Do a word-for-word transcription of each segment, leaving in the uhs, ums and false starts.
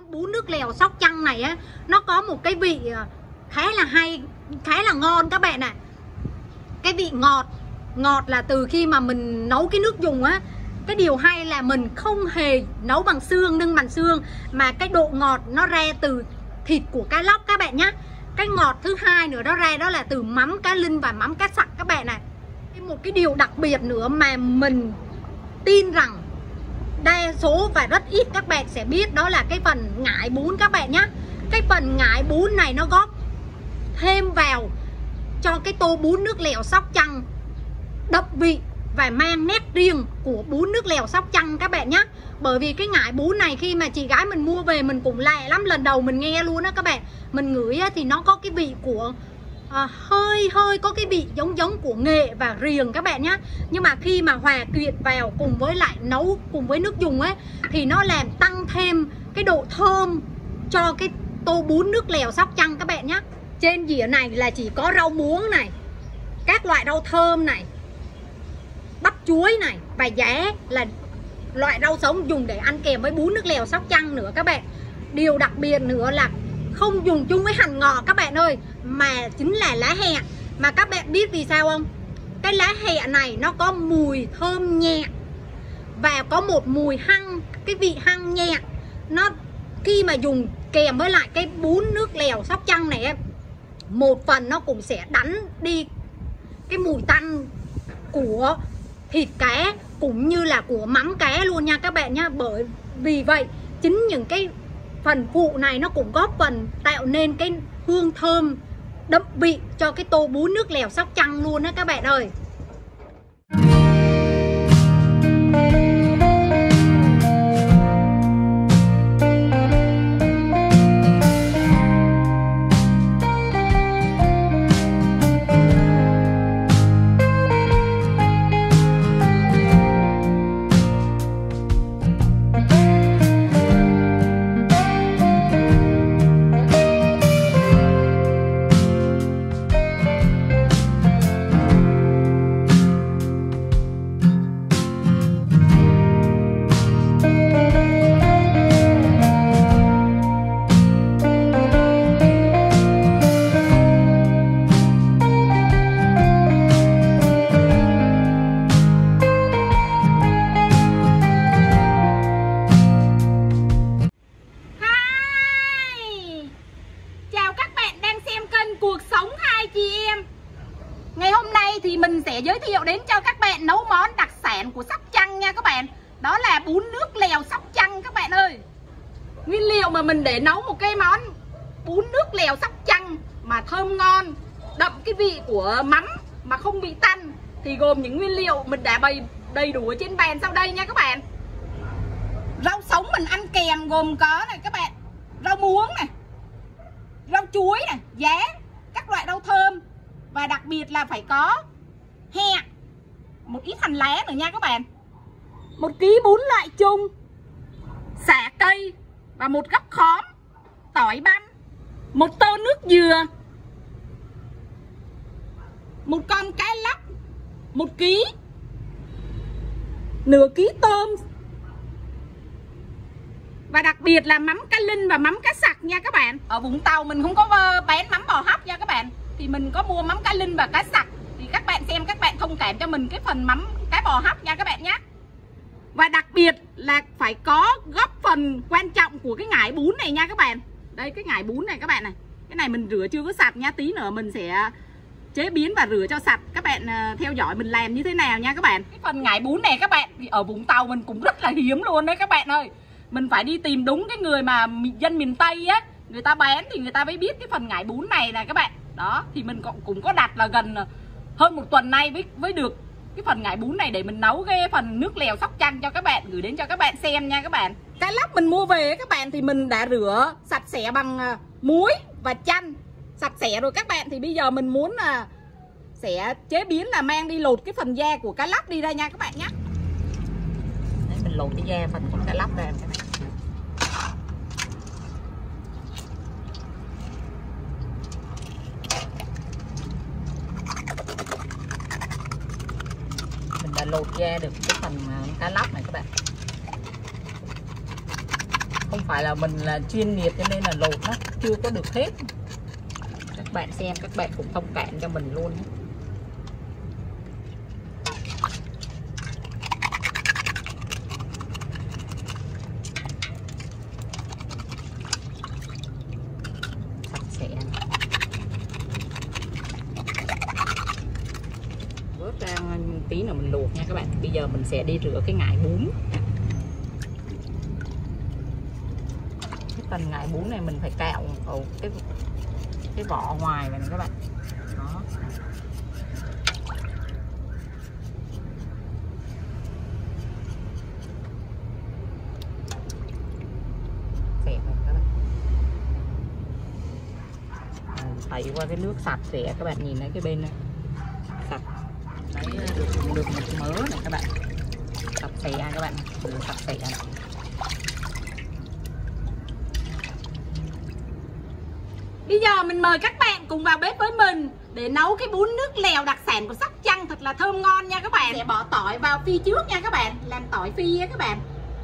Món bún nước lèo Sóc Trăng này á, nó có một cái vị khá là hay, khá là ngon các bạn ạ. À. Cái vị ngọt, ngọt là từ khi mà mình nấu cái nước dùng á. Cái điều hay là mình không hề nấu bằng xương,นึ่งbằng xương, mà cái độ ngọt nó ra từ thịt của cá lóc các bạn nhé. Cái ngọt thứ hai nữa đó ra đó là từ mắm cá linh và mắm cá sặc các bạn này. Một cái điều đặc biệt nữa mà mình tin rằng đa số và rất ít các bạn sẽ biết, đó là cái phần ngải bún các bạn nhé. Cái phần ngải bún này nó góp thêm vào cho cái tô bún nước lèo Sóc Trăng đậm vị và mang nét riêng của bún nước lèo Sóc Trăng các bạn nhé. Bởi vì cái ngải bún này khi mà chị gái mình mua về mình cũng lạ lắm, lần đầu mình nghe luôn đó các bạn. Mình ngửi thì nó có cái vị của à, hơi hơi có cái vị giống giống của nghệ và riềng các bạn nhé. Nhưng mà khi mà hòa quyện vào cùng với lại nấu cùng với nước dùng ấy, thì nó làm tăng thêm cái độ thơm cho cái tô bún nước lèo Sóc Trăng các bạn nhé. Trên dĩa này là chỉ có rau muống này, các loại rau thơm này, bắp chuối này, và giá là loại rau sống dùng để ăn kèm với bún nước lèo Sóc Trăng nữa các bạn. Điều đặc biệt nữa là không dùng chung với hành ngò các bạn ơi, mà chính là lá hẹ. Mà các bạn biết vì sao không? Cái lá hẹ này nó có mùi thơm nhẹ và có một mùi hăng, cái vị hăng nhẹ. Nó khi mà dùng kèm với lại cái bún nước lèo Sóc Trăng này em, một phần nó cũng sẽ đánh đi cái mùi tanh của thịt cá cũng như là của mắm cá luôn nha các bạn nhá. Bởi vì vậy chính những cái phần phụ này nó cũng góp phần tạo nên cái hương thơm đậm vị cho cái tô bún nước lèo Sóc Trăng luôn đó các bạn ơi. Thì mình sẽ giới thiệu đến cho các bạn nấu món đặc sản của Sóc Trăng nha các bạn. Đó là bún nước lèo Sóc Trăng các bạn ơi. Nguyên liệu mà mình để nấu một cái món bún nước lèo Sóc Trăng mà thơm ngon, đậm cái vị của mắm mà không bị tanh, thì gồm những nguyên liệu mình đã bày đầy đủ ở trên bàn sau đây nha các bạn. Rau sống mình ăn kèm gồm có này các bạn, rau muống này, rau chuối này, giá, các loại rau thơm, và đặc biệt là phải có hẹ, một ít hành lá nữa nha các bạn, một ký bún loại chung, sả cây và một gắp khóm, tỏi băm, một tô nước dừa, một con cá lóc, một ký, nửa ký tôm, và đặc biệt là mắm cá linh và mắm cá sặc nha các bạn. Ở Vũng Tàu mình không có bán mắm bò hấp nha các bạn, thì mình có mua mắm cá linh và cá sặc. Thì các bạn xem, các bạn thông cảm cho mình cái phần mắm cá bò hấp nha các bạn nhé. Và đặc biệt là phải có góp phần quan trọng của cái ngải bún này nha các bạn. Đây cái ngải bún này các bạn này, cái này mình rửa chưa có sạch nha, tí nữa mình sẽ chế biến và rửa cho sạch. Các bạn theo dõi mình làm như thế nào nha các bạn. Cái phần ngải bún này các bạn thì ở Vũng Tàu mình cũng rất là hiếm luôn đấy các bạn ơi. Mình phải đi tìm đúng cái người mà dân miền Tây á, người ta bán thì người ta mới biết cái phần ngải bún này nè các bạn. Đó, thì mình cũng, cũng có đặt là gần hơn một tuần nay với, với được cái phần ngải bún này để mình nấu cái phần nước lèo Sóc Trăng cho các bạn, gửi đến cho các bạn xem nha các bạn. Cá lóc mình mua về các bạn thì mình đã rửa sạch sẽ bằng muối và chanh sạch sẽ rồi các bạn. Thì bây giờ mình muốn là sẽ chế biến là mang đi lột cái phần da của cá lóc đi ra nha các bạn nhé. Đấy, mình lột cái da phần của cá lóc ra các bạn. Lột ra được cái phần cá lóc này các bạn, không phải là mình là chuyên nghiệp cho nên là lột nó chưa có được hết. Các bạn xem, các bạn cũng thông cảm cho mình luôn. Sạch sẽ. Vớt ra tí nữa mình luộc nha các bạn. Bây giờ mình sẽ đi rửa cái ngải bún. Cái phần ngải bún này mình phải cạo ở cái cái vỏ ngoài này các bạn. Đó. Xẻ này các bạn. Thấy qua cái nước sạch sẽ, các bạn nhìn thấy cái bên này sạch. Đấy, được được một mớ này các bạn. Sạch sẽ các bạn, được sạch sẽ này. Bây giờ mình mời các bạn cùng vào bếp với mình để nấu cái bún nước lèo đặc sản của Sóc Trăng thật là thơm ngon nha các bạn. Sẽ bỏ tỏi vào phi trước nha các bạn, làm tỏi phi á các bạn.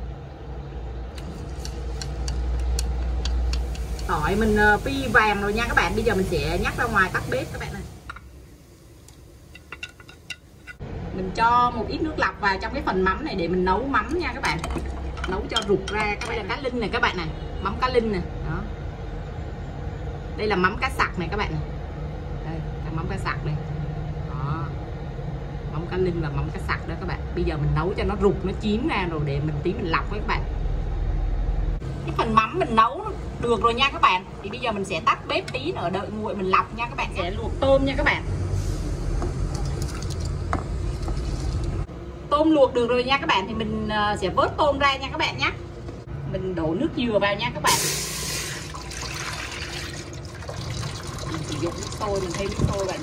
Tỏi mình phi vàng rồi nha các bạn. Bây giờ mình sẽ nhắc ra ngoài tắt bếp các bạn ơi. Mình cho một ít nước lọc vào trong cái phần mắm này để mình nấu mắm nha các bạn. Nấu cho rụt ra. Đây là cá linh này các bạn này, mắm cá linh này. Đó. Đây là mắm cá sặc này các bạn này. Đây, là mắm cá sặc này. Đó. Mắm cá linh và mắm cá sặc đó các bạn. Bây giờ mình nấu cho nó rụt, nó chín ra rồi để mình tí mình lọc với các bạn. Cái phần mắm mình nấu được rồi nha các bạn. Thì bây giờ mình sẽ tắt bếp tí nữa đợi nguội mình lọc nha các bạn. Sẽ luộc tôm nha các bạn. Tôm luộc được rồi nha các bạn. Thì mình sẽ vớt tôm ra nha các bạn nhé. Mình đổ nước dừa vào nha các bạn. Mình sử dụng nước sôi, mình thêm nước sôi vào nhé.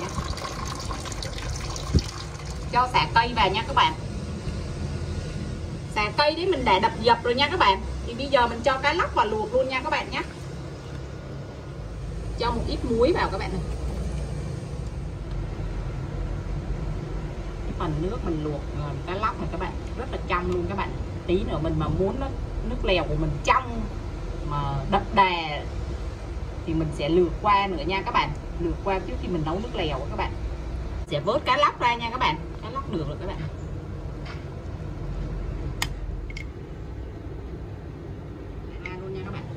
Cho sả cây vào nha các bạn. Sả cây đấy mình đã đập dập rồi nha các bạn. Thì bây giờ mình cho cá lóc vào luộc luôn nha các bạn nhé. Cho một ít muối vào các bạn này. Cái phần nước mình luộc cá lóc này các bạn rất là trong luôn các bạn. Tí nữa mình mà muốn nó, nước lèo của mình trong mà đậm đà thì mình sẽ lượt qua nữa nha các bạn. Lượt qua trước khi mình nấu nước lèo các bạn. Sẽ vớt cá lóc ra nha các bạn. Cá lóc được rồi các bạn. Ra luôn nha các bạn.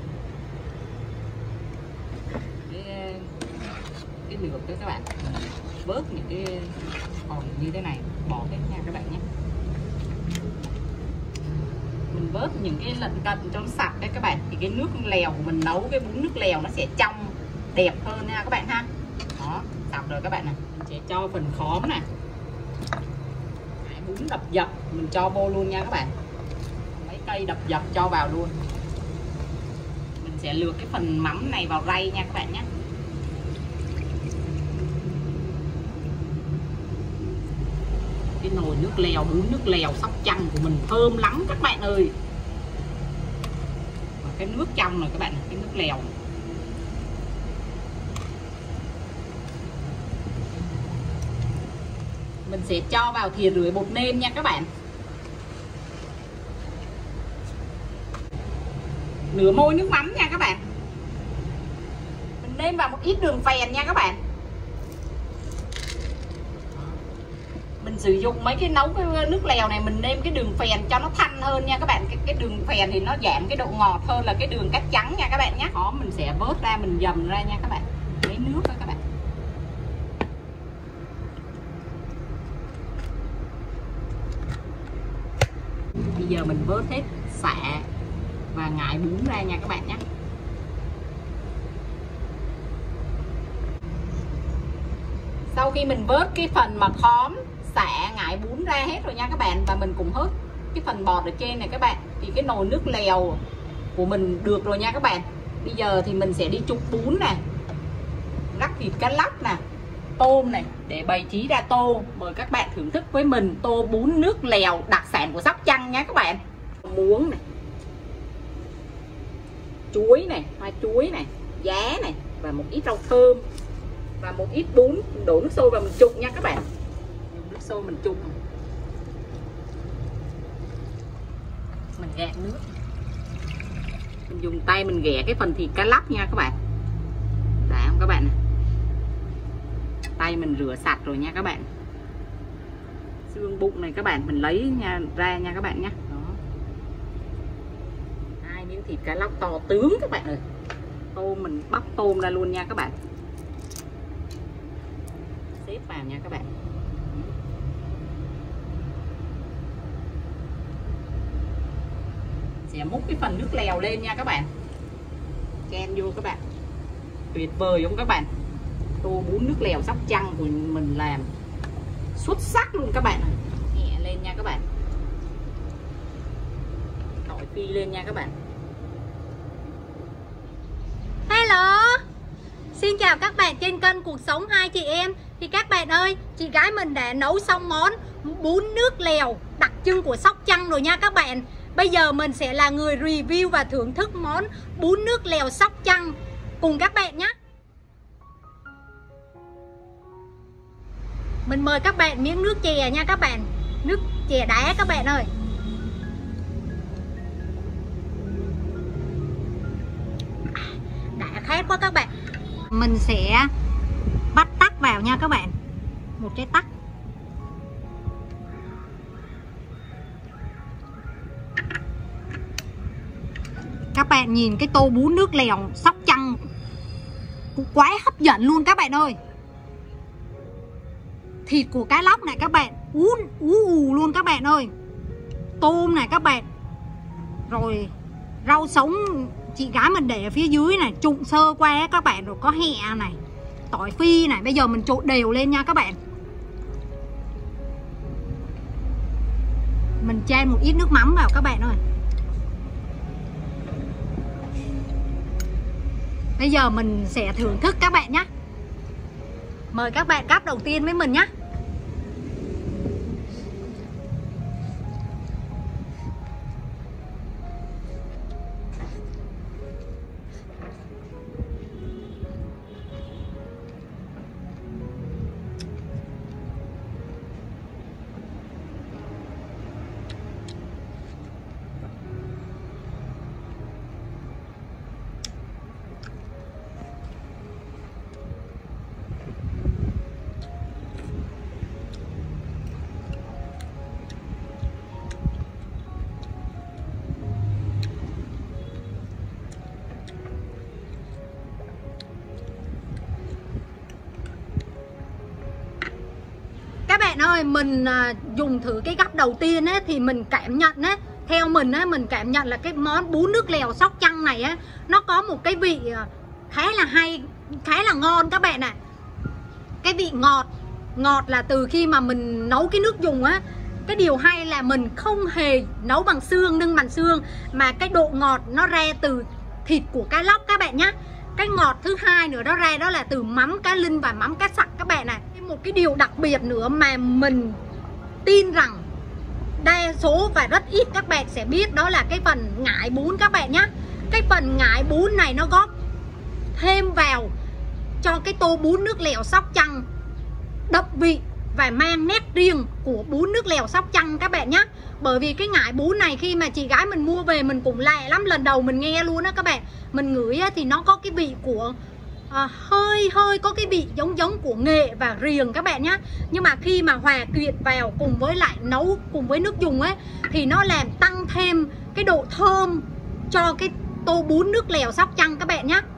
Cái, cái lượt đó các bạn. Vớt những cái còn như thế này bỏ hết nha các bạn nhé. Mình vớt những cái lận cận cho nó sạch đấy các bạn. Thì cái nước lèo của mình nấu cái bún nước lèo nó sẽ trong đẹp hơn nha các bạn ha. Đó, sạch rồi các bạn này. Mình sẽ cho phần khóm nè, bún đập dập mình cho vô luôn nha các bạn. Mấy cây đập dập cho vào luôn. Mình sẽ lượt cái phần mắm này vào rây nha các bạn nhé. Cái nồi nước lèo, bún nước lèo Sóc Trăng của mình thơm lắm các bạn ơi. Và cái nước trong này các bạn, cái nước lèo này. Mình sẽ cho vào thìa rưỡi bột nêm nha các bạn. Nửa môi nước mắm nha các bạn. Mình nêm vào một ít đường phèn nha các bạn. Mình sử dụng mấy cái nấu cái nước lèo này mình nêm cái đường phèn cho nó thanh hơn nha các bạn. Cái, cái đường phèn thì nó giảm cái độ ngọt hơn là cái đường cát trắng nha các bạn nhé. Đó, mình sẽ vớt ra mình dầm ra nha các bạn. Lấy nước đó các bạn. Bây giờ mình vớt hết sả và ngải bún ra nha các bạn nhé. Sau khi mình vớt cái phần mà khóm, sả, ngải bún ra hết rồi nha các bạn. Và mình cũng hớt cái phần bọt ở trên này các bạn. Thì cái nồi nước lèo của mình được rồi nha các bạn. Bây giờ thì mình sẽ đi trụng bún này, rắc thịt cá lóc nè, tôm này để bày trí ra tô. Mời các bạn thưởng thức với mình tô bún nước lèo đặc sản của Sóc Trăng nha các bạn. Muống này, chuối này, hoa chuối này, giá này và một ít rau thơm và một ít bún. Mình đổ nước sôi vào mình trụng nha các bạn. Nước sôi mình trụng, mình gạt nước. Mình dùng tay mình ghẻ cái phần thịt cá lóc nha các bạn. Đấy không các bạn này. Tay mình rửa sạch rồi nha các bạn. Xương bụng này các bạn mình lấy nha, ra nha các bạn nhé. Đó. Hai miếng thịt cá lóc to tướng các bạn ơi. Tôm mình bóc tôm ra luôn nha các bạn. Xếp vào nha các bạn. Sẽ múc cái phần nước lèo lên nha các bạn. Chen vô các bạn. Tuyệt vời không các bạn. Tô bún nước lèo Sóc Trăng của mình làm xuất sắc luôn các bạn. Nhẹ lên nha các bạn. Tỏi phi lên nha các bạn. Hello, xin chào các bạn trên kênh Cuộc Sống Hai Chị Em. Thì các bạn ơi, chị gái mình đã nấu xong món bún nước lèo đặc trưng của Sóc Trăng rồi nha các bạn. Bây giờ mình sẽ là người review và thưởng thức món bún nước lèo Sóc Trăng cùng các bạn nhé. Mình mời các bạn miếng nước chè nha các bạn. Nước chè đá các bạn ơi. Đã khát quá các bạn. Mình sẽ bắt tắc vào nha các bạn. Một cái tắc. Các bạn nhìn cái tô bún nước lèo Sóc Trăng cũng quá hấp dẫn luôn các bạn ơi. Thịt của cá lóc này các bạn ú ú ù luôn các bạn ơi. Tôm này các bạn. Rồi rau sống chị gái mình để ở phía dưới này, trụng sơ qua các bạn. Rồi có hẹ này, tỏi phi này. Bây giờ mình trộn đều lên nha các bạn. Mình chan một ít nước mắm vào các bạn ơi. Bây giờ mình sẽ thưởng thức các bạn nhé. Mời các bạn cắp đầu tiên với mình nhé. Bạn ơi, mình à, dùng thử cái gắp đầu tiên ấy, thì mình cảm nhận ấy, theo mình ấy, mình cảm nhận là cái món bún nước lèo Sóc Trăng này ấy, nó có một cái vị khá là hay, khá là ngon các bạn ạ. À. Cái vị ngọt, ngọt là từ khi mà mình nấu cái nước dùng á. Cái điều hay là mình không hề nấu bằng xương,นึ่งbằng xương, mà cái độ ngọt nó ra từ thịt của cá lóc các bạn nhé. Cái ngọt thứ hai nữa đó ra đó là từ mắm cá linh và mắm cá sặc các bạn này. Một cái điều đặc biệt nữa mà mình tin rằng đa số và rất ít các bạn sẽ biết, đó là cái phần ngải bún các bạn nhé. Cái phần ngải bún này nó góp thêm vào cho cái tô bún nước lèo Sóc Trăng đậm vị và mang nét riêng của bún nước lèo Sóc Trăng các bạn nhé. Bởi vì cái ngải bún này khi mà chị gái mình mua về mình cũng lạ lắm, lần đầu mình nghe luôn á các bạn. Mình ngửi thì nó có cái vị của à, hơi hơi có cái vị giống giống của nghệ và riềng các bạn nhé. Nhưng mà khi mà hòa quyện vào cùng với lại nấu cùng với nước dùng ấy, thì nó làm tăng thêm cái độ thơm cho cái tô bún nước lèo Sóc Trăng các bạn nhé.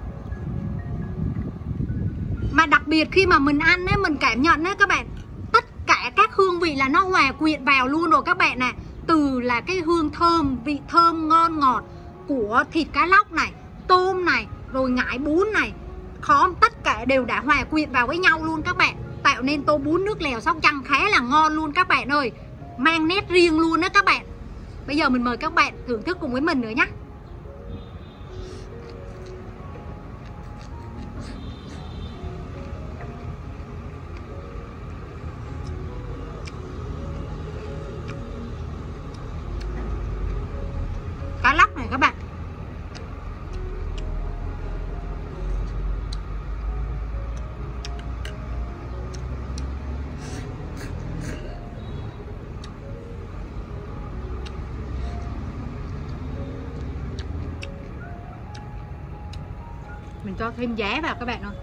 Mà đặc biệt khi mà mình ăn ấy, mình cảm nhận ấy các bạn, tất cả các hương vị là nó hòa quyện vào luôn rồi các bạn nè. Từ là cái hương thơm, vị thơm ngon ngọt của thịt cá lóc này, tôm này, rồi ngải bún này, khóm, tất cả đều đã hòa quyện vào với nhau luôn các bạn, tạo nên tô bún nước lèo Sóc Trăng khá là ngon luôn các bạn ơi. Mang nét riêng luôn đó các bạn. Bây giờ mình mời các bạn thưởng thức cùng với mình nữa nhé. Cá lóc này các bạn. Mình cho thêm giá vào các bạn ơi.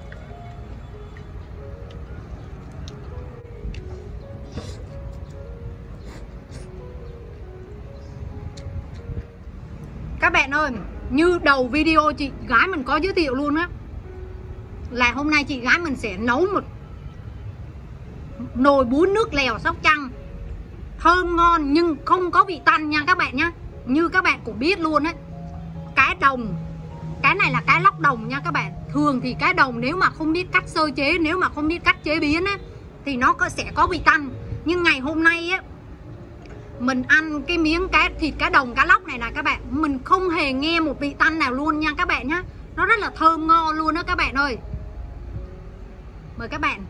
Các bạn ơi, như đầu video chị gái mình có giới thiệu luôn á, là hôm nay chị gái mình sẽ nấu một nồi bún nước lèo Sóc Trăng thơm ngon nhưng không có vị tanh nha các bạn nhá. Như các bạn cũng biết luôn á, cá đồng, cái này là cá lóc đồng nha các bạn. Thường thì cá đồng nếu mà không biết cách sơ chế, nếu mà không biết cách chế biến á, thì nó có, sẽ có vị tanh. Nhưng ngày hôm nay á, mình ăn cái miếng cá thịt cá đồng cá lóc này nè các bạn, mình không hề nghe một vị tanh nào luôn nha các bạn nhá. Nó rất là thơm ngon luôn đó các bạn ơi. Mời các bạn.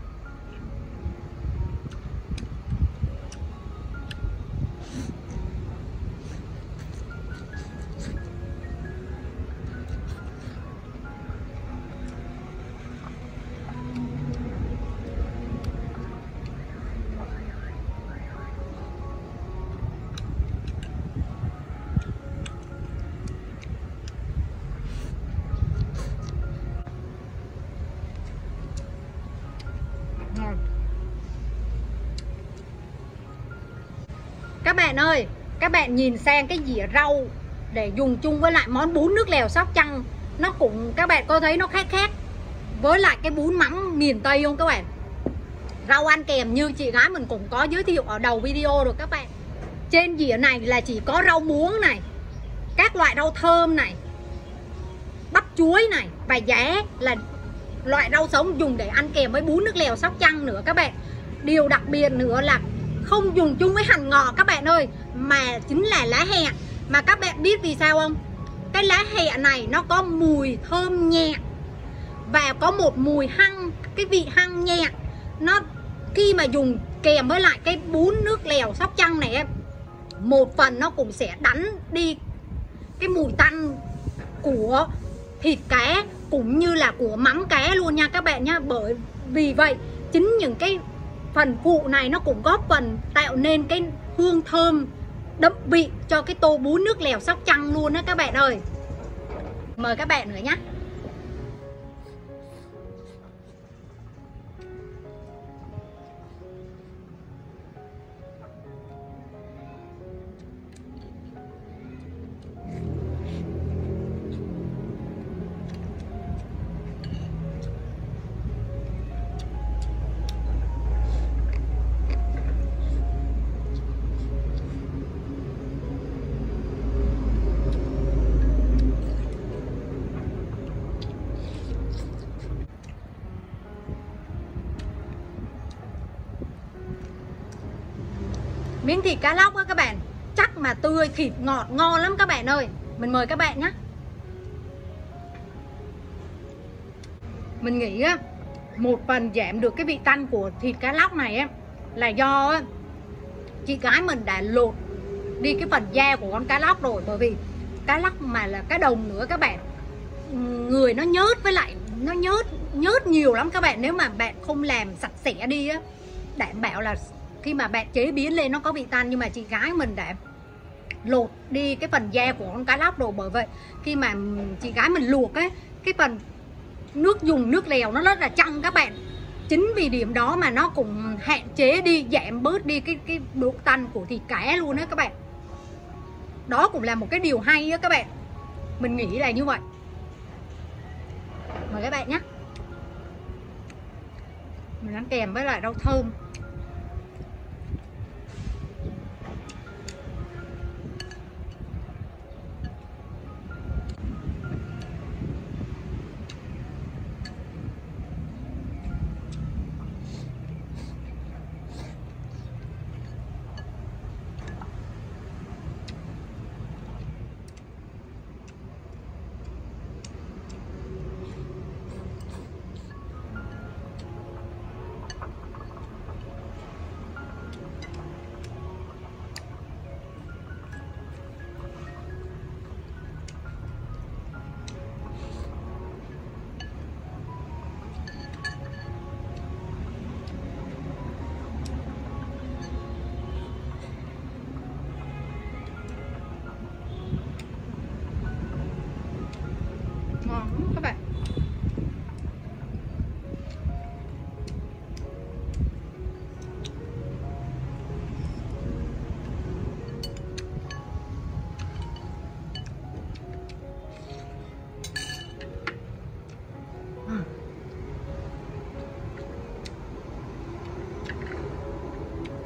Các bạn ơi, các bạn nhìn sang cái dĩa rau để dùng chung với lại món bún nước lèo Sóc Trăng, nó cũng, các bạn có thấy nó khác khác với lại cái bún mắm miền Tây không các bạn? Rau ăn kèm như chị gái mình cũng có giới thiệu ở đầu video rồi các bạn. Trên dĩa này là chỉ có rau muống này, các loại rau thơm này, bắp chuối này, và giá là loại rau sống dùng để ăn kèm với bún nước lèo Sóc Trăng nữa các bạn. Điều đặc biệt nữa là không dùng chung với hành ngò các bạn ơi, mà chính là lá hẹ. Mà các bạn biết vì sao không? Cái lá hẹ này nó có mùi thơm nhẹ và có một mùi hăng, cái vị hăng nhẹ. Nó khi mà dùng kèm với lại cái bún nước lèo Sóc Trăng này, một phần nó cũng sẽ đánh đi cái mùi tanh của thịt cá cũng như là của mắm cá luôn nha các bạn nhá. Bởi vì vậy chính những cái phần phụ này nó cũng góp phần tạo nên cái hương thơm đậm vị cho cái tô bún nước lèo Sóc Trăng luôn đó các bạn ơi. Mời các bạn nữa nhé. Miếng thịt cá lóc á các bạn, chắc mà tươi, thịt ngọt ngon lắm các bạn ơi. Mình mời các bạn nhé. Mình nghĩ á, một phần giảm được cái vị tanh của thịt cá lóc này á, là do á, chị gái mình đã lột đi cái phần da của con cá lóc rồi. Bởi vì cá lóc mà là cá đồng nữa các bạn, người nó nhớt, với lại nó nhớt nhớt nhiều lắm các bạn. Nếu mà bạn không làm sạch sẽ đi á, đảm bảo là khi mà bạn chế biến lên nó có vị tanh. Nhưng mà chị gái mình đã lột đi cái phần da của con cá lóc rồi. Bởi vậy khi mà chị gái mình luộc á, cái phần nước dùng nước lèo nó rất là trong các bạn. Chính vì điểm đó mà nó cũng hạn chế đi, giảm bớt đi cái cái độ tanh của thịt cá luôn đó các bạn. Đó cũng là một cái điều hay đó các bạn. Mình nghĩ là như vậy. Mời các bạn nhé. Mình ăn kèm với lại rau thơm. Ngon lắm các bạn.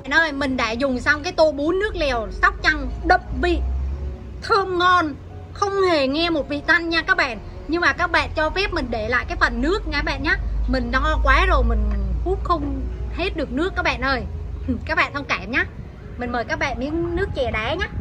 Bạn ơi, mình đã dùng xong cái tô bún nước lèo Sóc Trăng đậm vị, thơm ngon, không hề nghe một vị tanh nha các bạn. Nhưng mà các bạn cho phép mình để lại cái phần nước nha các bạn nhé. Mình no quá rồi, mình hút không hết được nước các bạn ơi. Các bạn thông cảm nhé. Mình mời các bạn miếng nước chè đá nhé.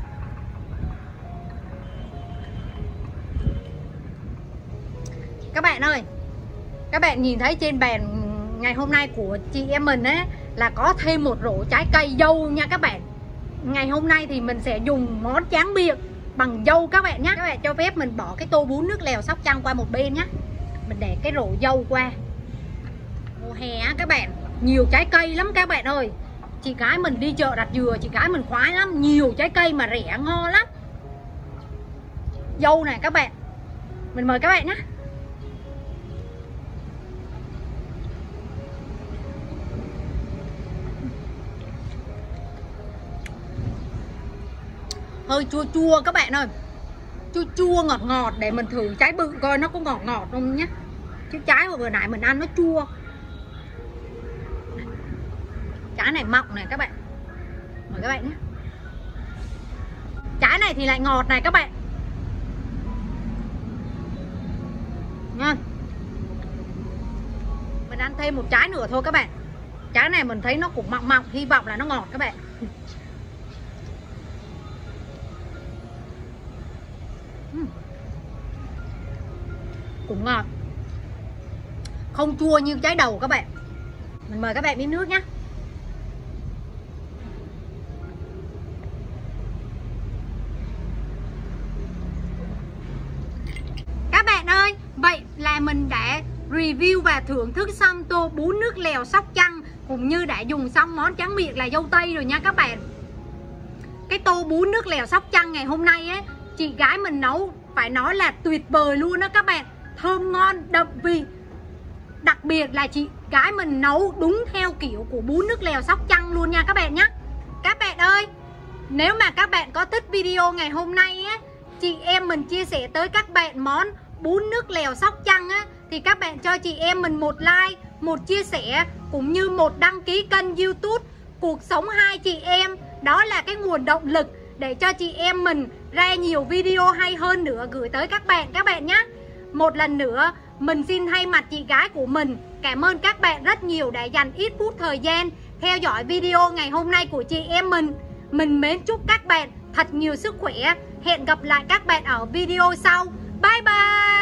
Các bạn ơi, các bạn nhìn thấy trên bàn ngày hôm nay của chị em mình ấy là có thêm một rổ trái cây dâu nha các bạn. Ngày hôm nay thì mình sẽ dùng món tráng miệng bằng dâu các bạn nhé. Các bạn cho phép mình bỏ cái tô bún nước lèo Sóc Trăng qua một bên nhé. Mình để cái rổ dâu qua. Mùa hè á các bạn, nhiều trái cây lắm các bạn ơi. Chị gái mình đi chợ đặt dừa, chị gái mình khoái lắm. Nhiều trái cây mà rẻ ngon lắm. Dâu này các bạn, mình mời các bạn nhé. Hơi chua chua các bạn ơi, chua chua ngọt ngọt. Để mình thử trái bự coi nó có ngọt ngọt không nhé. Chứ trái vừa nãy mình ăn nó chua. Trái này mọng này các bạn, mời các bạn nhé. Trái này thì lại ngọt này các bạn nha. Mình ăn thêm một trái nữa thôi các bạn. Trái này mình thấy nó cũng mọng mọng, hy vọng là nó ngọt các bạn. Cũng ngọt, không chua như trái đầu các bạn. Mình mời các bạn miếng nước nhé. Các bạn ơi, vậy là mình đã review và thưởng thức xong tô bún nước lèo Sóc Trăng, cũng như đã dùng xong món tráng miệng là dâu tây rồi nha các bạn. Cái tô bún nước lèo Sóc Trăng ngày hôm nay ấy, chị gái mình nấu phải nói là tuyệt vời luôn đó các bạn. Thơm ngon, đậm vị. Đặc biệt là chị gái mình nấu đúng theo kiểu của bún nước lèo Sóc Trăng luôn nha các bạn nhé. Các bạn ơi, nếu mà các bạn có thích video ngày hôm nay á, chị em mình chia sẻ tới các bạn món bún nước lèo Sóc Trăng á, thì các bạn cho chị em mình một like, một chia sẻ, cũng như một đăng ký kênh YouTube Cuộc Sống Hai Chị Em. Đó là cái nguồn động lực để cho chị em mình ra nhiều video hay hơn nữa gửi tới các bạn các bạn nhé. Một lần nữa, mình xin thay mặt chị gái của mình cảm ơn các bạn rất nhiều đã dành ít phút thời gian theo dõi video ngày hôm nay của chị em mình. Mình mến chúc các bạn thật nhiều sức khỏe. Hẹn gặp lại các bạn ở video sau. Bye bye.